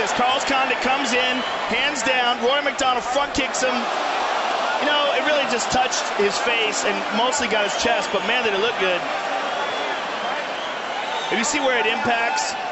as Carlos Condit comes in, hands down. Rory MacDonald front kicks him. You know, it really just touched his face and mostly got his chest, but man, did it look good. If you see where it impacts,